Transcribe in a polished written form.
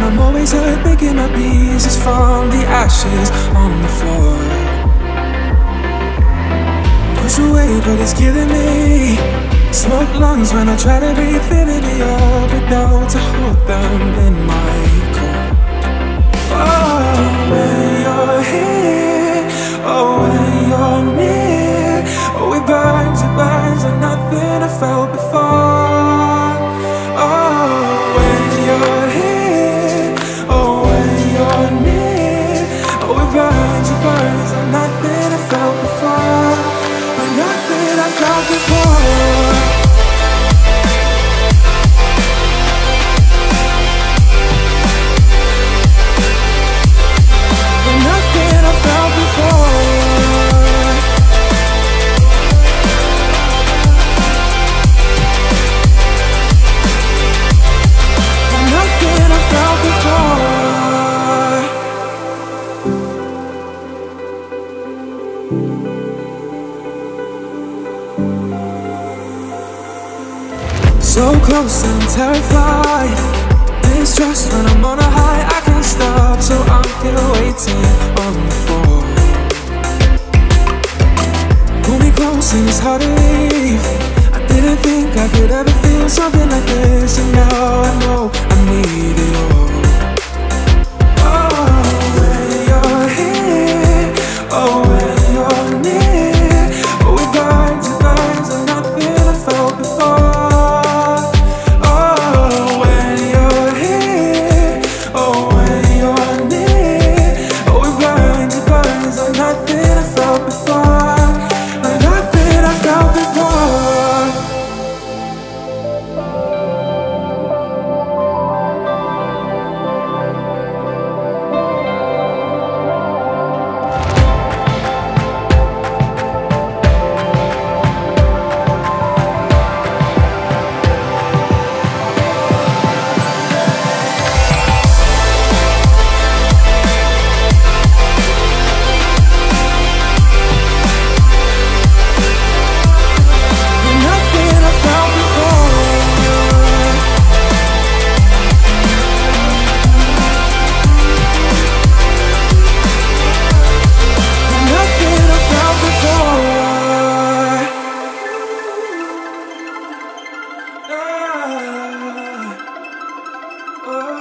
I'm always hurt, picking up pieces from the ashes on the floor. Push away, but it's killing me. Smoke lungs when I try to breathe, filling me up without to hold them in my core. Oh, when you're here, oh, when you're near, oh, it burns like nothing I felt before. Oh, when you're here, oh, when you're near, oh, it burns like nothing I felt before. Like nothing I felt before. So close and terrified. This trust when I'm on a high, I can't stop, so I'm here waiting on the floor. Pull me close and it's hard to leave. I didn't think I could ever feel something like this, and now I know I need it all. Oh, when you're here, oh, when you're near, oh, it burns like nothing I felt before. Oh